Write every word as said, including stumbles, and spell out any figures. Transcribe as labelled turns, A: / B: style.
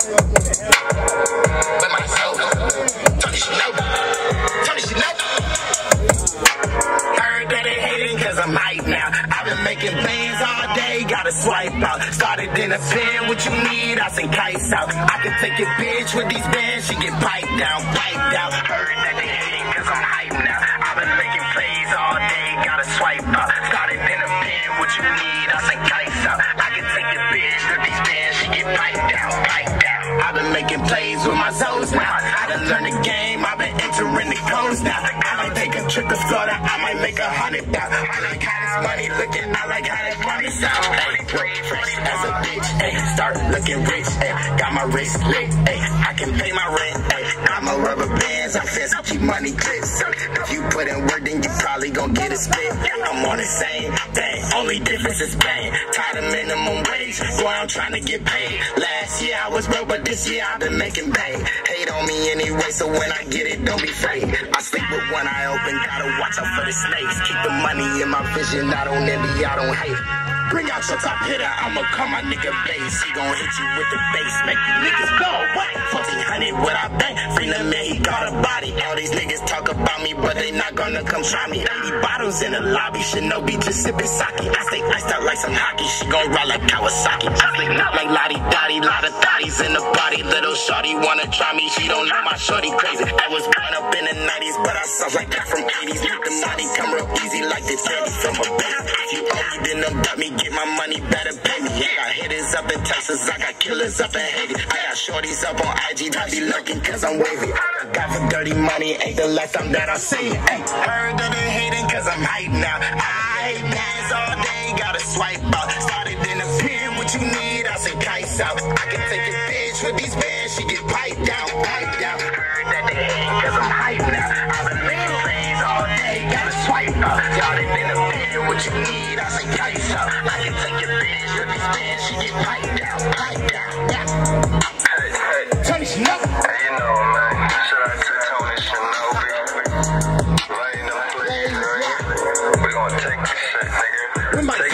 A: With my soul. Tony Shinobi. Tony Shinobi. Heard that they hating cause I'm hype now. I've been making plans all day, gotta swipe out. Started in a pen, what you need, I send kites out. I can take your bitch with these bands, she get piped down, piped out. Heard that they hating cause I'm hype now. I've been making plays all day, gotta swipe out. Started in a pen, what you need, I send kites out. I can take your bitch with these bands, she get piped down, piped down. I've been making plays with my toes now. I done learned the game, I've been entering the codes now. I might take a trip to Florida, I might make a hundred thousand. I like how this money looking, I like how this money sound. Hey, fresh as a bitch, hey, start looking rich, hey, got my wrist lit, hey, I can pay my rent, hey, got my rubber bands, I fancy keep money clips. If you put in work, then you probably gon' get a split. I'm on the same thing, only difference is pain. Tired of minimum wage, boy, I'm trying to get paid. Last year I was broke, but this year I've been making pay. Hate on me anyway, so when I get it, don't be fake. I sleep with one eye open, gotta watch out for the snakes. Keep the money in my vision, I don't envy, I don't hate. Bring out your top hitter, I'ma call my nigga bass. He gon' hit you with the bass, make you niggas go away. fourteen hundred what I bang, free the man, he got a body. All these niggas talk about me, but they not gonna come try me. eighty bottles in the lobby, Shinobi just sipping sake. I stay iced out like some hockey, she gon' ride like Kawasaki. I stay not like Lottie Dottie, lot of thotties in the body. Little shorty wanna try me, she don't know my shorty crazy. I was born up in the nineties, but I sound like that from eighties. Make the money come real easy like the candy from a base. If you owe me, then abduct me, get my money, better pay me. I got hitters up in Texas, I got killers up in Haiti. I got shorties up on I G, I be lurking cause I'm wavy. I got for dirty money, ain't the lifetime that I see. Hey, heard that they hating cause I'm hype now. I hate bands all day, gotta swipe out. Started in a pen, what you need, I say kites out. I can take a bitch with these bands, she get piped down, piped down. Heard that they hating cause I'm hype now. I've been making plays all day, gotta swipe out. Started in a pen, what you need, I say kites out. I can take your bitch with these bands, she get piped down, piped down, yeah.
B: Hey, hey.
A: Tony Shinobi.
B: Hey, you know, man. Shout out to Tony Shinobi. Right in the place, right? We gonna take this shit, nigga.
A: We might